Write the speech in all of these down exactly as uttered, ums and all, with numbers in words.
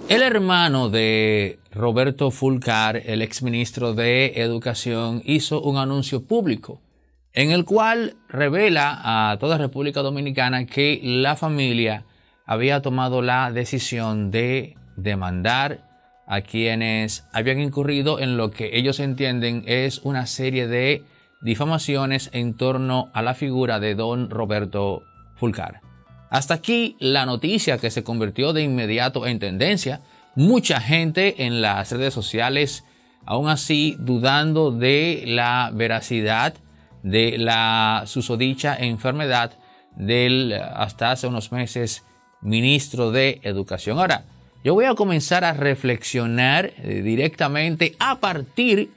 El hermano de Roberto Fulcar, el exministro de Educación, hizo un anuncio público en el cual revela a toda República Dominicana que la familia había tomado la decisión de demandar a quienes habían incurrido en lo que ellos entienden es una serie de difamaciones en torno a la figura de don Roberto Fulcar. Hasta aquí la noticia, que se convirtió de inmediato en tendencia. Mucha gente en las redes sociales, aún así, dudando de la veracidad de la susodicha enfermedad del hasta hace unos meses ministro de Educación. Ahora, yo voy a comenzar a reflexionar directamente a partir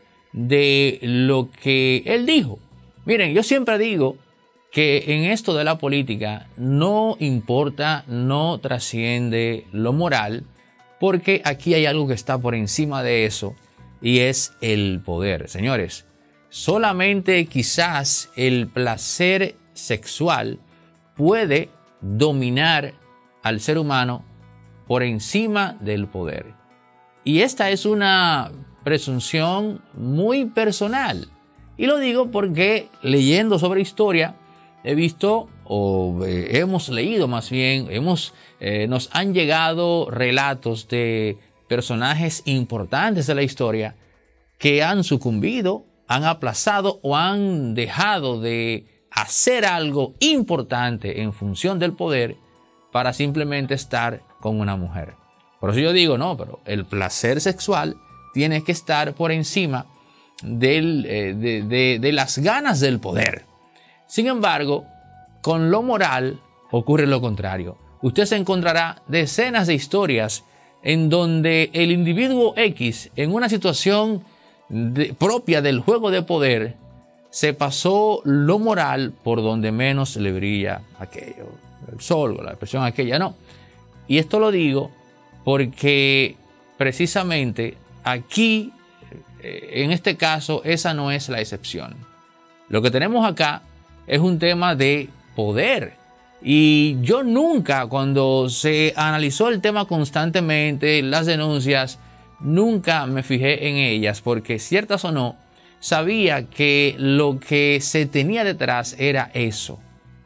de lo que él dijo. Miren, yo siempre digo que en esto de la política no importa, no trasciende lo moral, porque aquí hay algo que está por encima de eso y es el poder. Señores, solamente quizás el placer sexual puede dominar al ser humano por encima del poder. Y esta es una presunción muy personal. Y lo digo porque leyendo sobre historia, he visto, o eh, hemos leído más bien, hemos, eh, nos han llegado relatos de personajes importantes de la historia que han sucumbido, han aplazado o han dejado de hacer algo importante en función del poder para simplemente estar con una mujer. Por eso yo digo, no, pero el placer sexual tiene que estar por encima del, eh, de, de, de las ganas del poder. Sin embargo, con lo moral ocurre lo contrario. Usted se encontrará decenas de historias en donde el individuo X, en una situación de, propia del juego de poder, se pasó lo moral por donde menos le brilla aquello, el sol o la expresión aquella, no. Y esto lo digo porque precisamente aquí, en este caso, esa no es la excepción. Lo que tenemos acá es un tema de poder. Y yo nunca, cuando se analizó el tema constantemente, las denuncias, nunca me fijé en ellas, porque ciertas o no, sabía que lo que se tenía detrás era eso,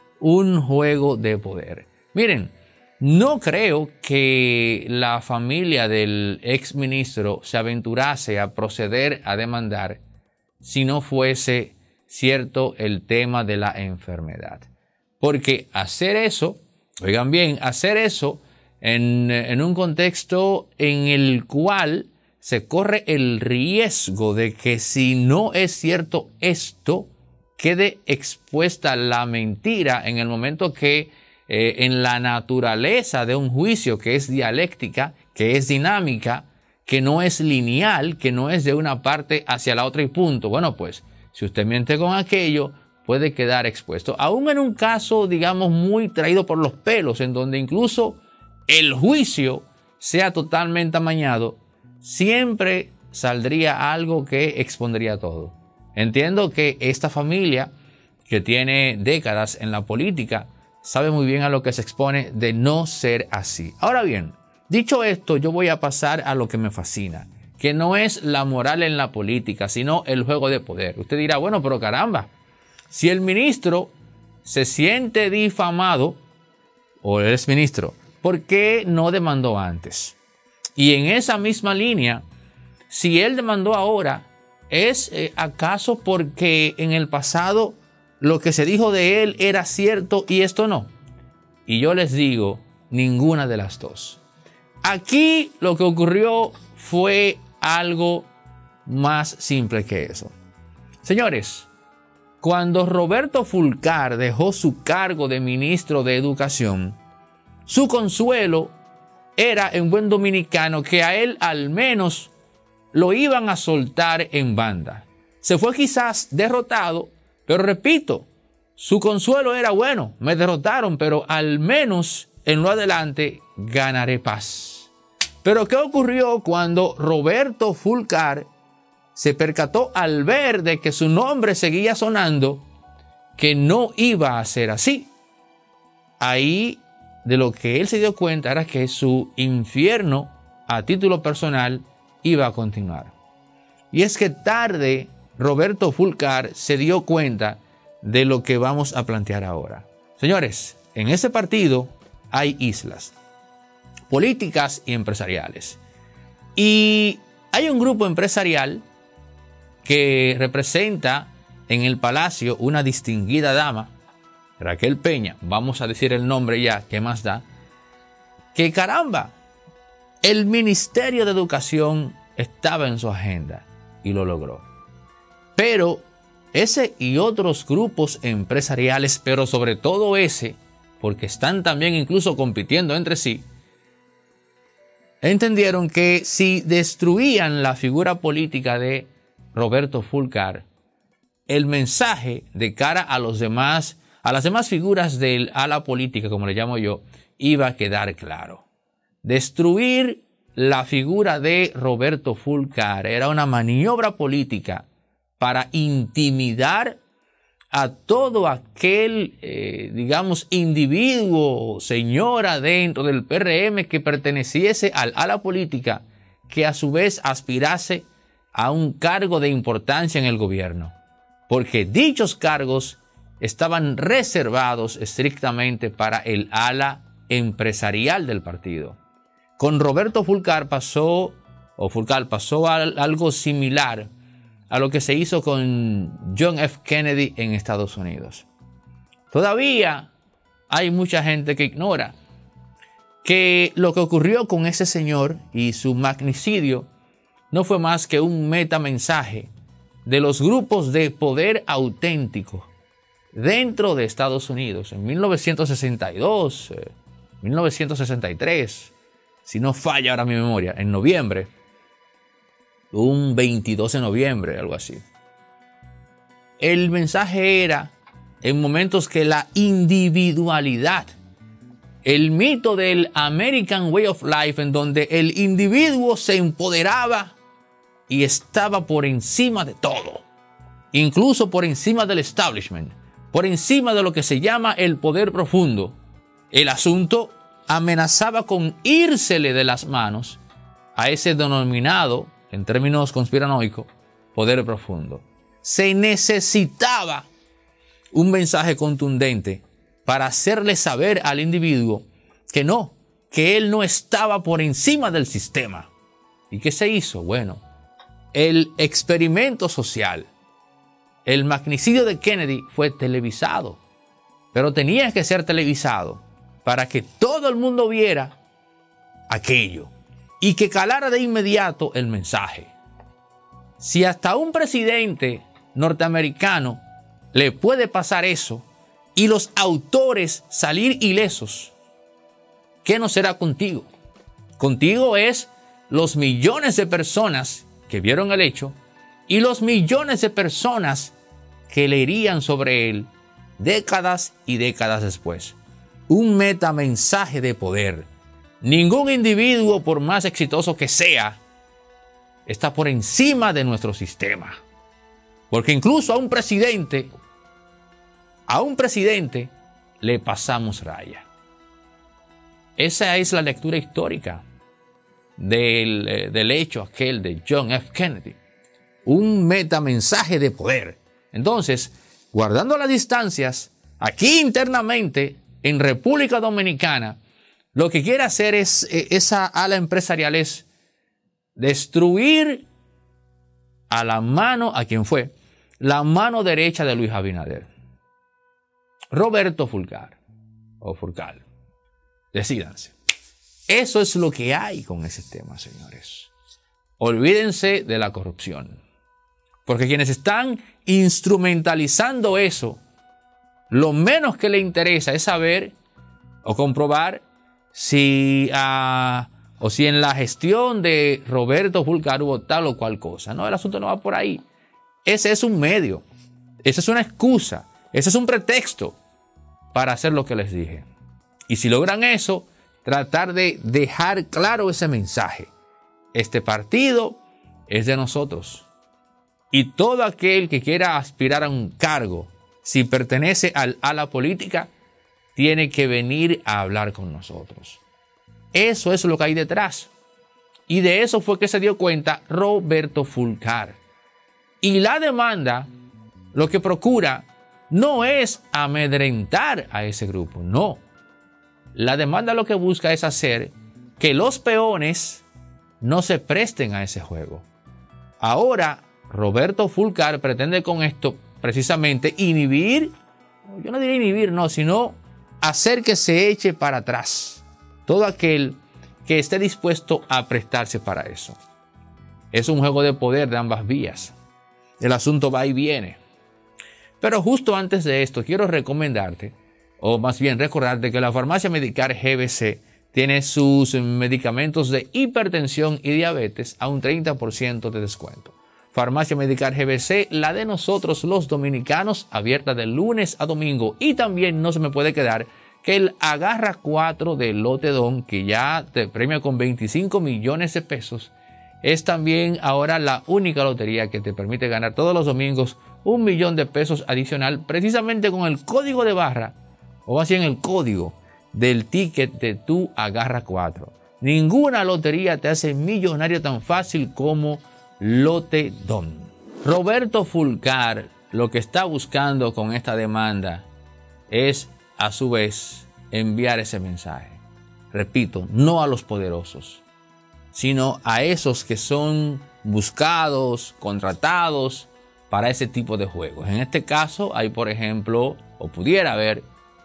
un juego de poder. Miren, no creo que la familia del exministro se aventurase a proceder a demandar si no fuese cierto el tema de la enfermedad. Porque hacer eso, oigan bien, hacer eso en, en un contexto en el cual se corre el riesgo de que si no es cierto esto, quede expuesta la mentira en el momento que eh, en la naturaleza de un juicio que es dialéctica, que es dinámica, que no es lineal, que no es de una parte hacia la otra y punto. Bueno, pues, si usted miente con aquello, puede quedar expuesto. Aún en un caso, digamos, muy traído por los pelos, en donde incluso el juicio sea totalmente amañado, siempre saldría algo que expondría todo. Entiendo que esta familia, que tiene décadas en la política, sabe muy bien a lo que se expone de no ser así. Ahora bien, dicho esto, yo voy a pasar a lo que me fascina, que no es la moral en la política, sino el juego de poder. Usted dirá, bueno, pero caramba, si el ministro se siente difamado, o el exministro, ¿por qué no demandó antes? Y en esa misma línea, si él demandó ahora, ¿es eh, acaso porque en el pasado lo que se dijo de él era cierto y esto no? Y yo les digo, ninguna de las dos. Aquí lo que ocurrió fue algo más simple que eso. Señores, cuando Roberto Fulcar dejó su cargo de ministro de Educación, su consuelo era, en buen dominicano, que a él al menos lo iban a soltar en banda. Se fue quizás derrotado, pero repito, su consuelo era, bueno, me derrotaron, pero al menos en lo adelante ganaré paz. Pero ¿qué ocurrió cuando Roberto Fulcar se percató al ver de que su nombre seguía sonando, que no iba a ser así? Ahí de lo que él se dio cuenta era que su infierno a título personal iba a continuar. Y es que tarde Roberto Fulcar se dio cuenta de lo que vamos a plantear ahora. Señores, en ese partido hay islas políticas y empresariales. Y hay un grupo empresarial que representa en el palacio una distinguida dama, Raquel Peña, vamos a decir el nombre ya, ¿qué más da? Que caramba, el Ministerio de Educación estaba en su agenda y lo logró. Pero ese y otros grupos empresariales, pero sobre todo ese, porque están también incluso compitiendo entre sí, entendieron que si destruían la figura política de Roberto Fulcar, el mensaje de cara a los demás, a las demás figuras del ala política, como le llamo yo, iba a quedar claro. Destruir la figura de Roberto Fulcar era una maniobra política para intimidar a todo aquel, eh, digamos, individuo, señora dentro del P R M que perteneciese al ala política, que a su vez aspirase a un cargo de importancia en el gobierno. Porque dichos cargos estaban reservados estrictamente para el ala empresarial del partido. Con Roberto Fulcar pasó, o Fulcar pasó a algo similar a lo que se hizo con John F. Kennedy en Estados Unidos. Todavía hay mucha gente que ignora que lo que ocurrió con ese señor y su magnicidio no fue más que un metamensaje de los grupos de poder auténtico dentro de Estados Unidos en mil novecientos sesenta y dos, eh, mil novecientos sesenta y tres, si no falla ahora mi memoria, en noviembre, un veintidós de noviembre, algo así. El mensaje era, en momentos que la individualidad, el mito del American Way of Life, en donde el individuo se empoderaba y estaba por encima de todo, incluso por encima del establishment, por encima de lo que se llama el poder profundo. El asunto amenazaba con írsele de las manos a ese denominado, en términos conspiranoicos, poder profundo. Se necesitaba un mensaje contundente para hacerle saber al individuo que no, que él no estaba por encima del sistema. ¿Y qué se hizo? Bueno, el experimento social, el magnicidio de Kennedy fue televisado, pero tenía que ser televisado para que todo el mundo viera aquello y que calara de inmediato el mensaje. Si hasta un presidente norteamericano le puede pasar eso y los autores salir ilesos, ¿qué no será contigo? Contigo es los millones de personas que vieron el hecho y los millones de personas que leerían sobre él décadas y décadas después. Un metamensaje de poder. Ningún individuo, por más exitoso que sea, está por encima de nuestro sistema. Porque incluso a un presidente, a un presidente le pasamos raya. Esa es la lectura histórica del, del hecho aquel de John F. Kennedy. Un metamensaje de poder. Entonces, guardando las distancias, aquí internamente, en República Dominicana, lo que quiere hacer es, esa ala empresarial es destruir a la mano, a quien fue, la mano derecha de Luis Abinader. Roberto Fulcar, o Fulcar, decídanse. Eso es lo que hay con ese tema, señores. Olvídense de la corrupción. Porque quienes están instrumentalizando eso, lo menos que le interesa es saber o comprobar si, uh, o si en la gestión de Roberto Fulcar hubo tal o cual cosa. No, el asunto no va por ahí. Ese es un medio, esa es una excusa, ese es un pretexto para hacer lo que les dije. Y si logran eso, tratar de dejar claro ese mensaje. Este partido es de nosotros. Y todo aquel que quiera aspirar a un cargo, si pertenece al ala política, tiene que venir a hablar con nosotros. Eso es lo que hay detrás. Y de eso fue que se dio cuenta Roberto Fulcar. Y la demanda lo que procura no es amedrentar a ese grupo, no. La demanda lo que busca es hacer que los peones no se presten a ese juego. Ahora, Roberto Fulcar pretende con esto precisamente inhibir, yo no diría inhibir, no, sino hacer que se eche para atrás todo aquel que esté dispuesto a prestarse para eso. Es un juego de poder de ambas vías. El asunto va y viene. Pero justo antes de esto, quiero recomendarte, o más bien recordarte, que la Farmacia Medicar G B C tiene sus medicamentos de hipertensión y diabetes a un treinta por ciento de descuento. Farmacia Medicar G B C, la de nosotros los dominicanos, abierta de lunes a domingo. Y también no se me puede quedar que el Agarra cuatro de Lotedón, que ya te premia con veinticinco millones de pesos, es también ahora la única lotería que te permite ganar todos los domingos un millón de pesos adicional, precisamente con el código de barra, o más bien el código del ticket de tu Agarra cuatro. Ninguna lotería te hace millonario tan fácil como Lotedón. Roberto Fulcar lo que está buscando con esta demanda es, a su vez, enviar ese mensaje. Repito, no a los poderosos, sino a esos que son buscados, contratados para ese tipo de juegos. En este caso hay, por ejemplo, o pudiera haber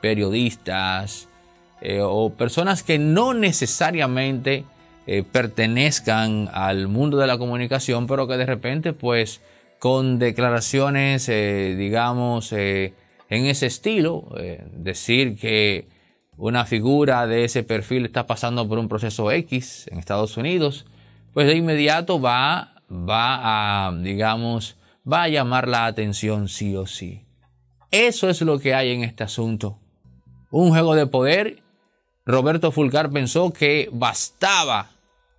periodistas eh, o personas que no necesariamente eh, pertenezcan al mundo de la comunicación, pero que de repente, pues, con declaraciones, eh, digamos, eh, en ese estilo, eh, decir que una figura de ese perfil está pasando por un proceso X en Estados Unidos, pues de inmediato va, va a, digamos, va a llamar la atención sí o sí. Eso es lo que hay en este asunto. Un juego de poder. Roberto Fulcar pensó que bastaba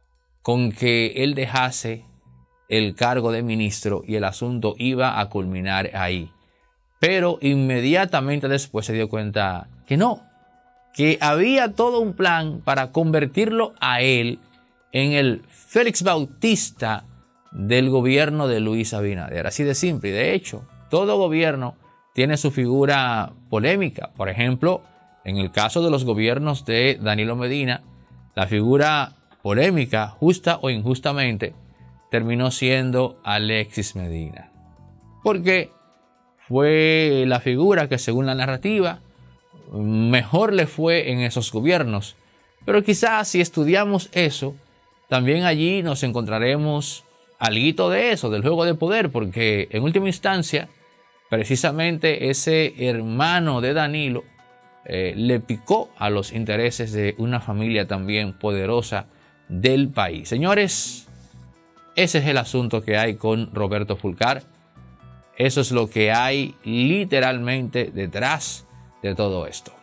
con que él dejase el cargo de ministro y el asunto iba a culminar ahí. Pero inmediatamente después se dio cuenta que no, que había todo un plan para convertirlo a él en el Félix Bautista del gobierno de Luis Abinader. Así de simple. Y de hecho, todo gobierno tiene su figura polémica. Por ejemplo, en el caso de los gobiernos de Danilo Medina, la figura polémica, justa o injustamente, terminó siendo Alexis Medina. Porque fue la figura que, según la narrativa, mejor le fue en esos gobiernos. Pero quizás si estudiamos eso, también allí nos encontraremos alguito de eso, del juego de poder, porque en última instancia, precisamente ese hermano de Danilo eh, le picó a los intereses de una familia también poderosa del país. Señores, ese es el asunto que hay con Roberto Fulcar. Eso es lo que hay literalmente detrás de todo esto.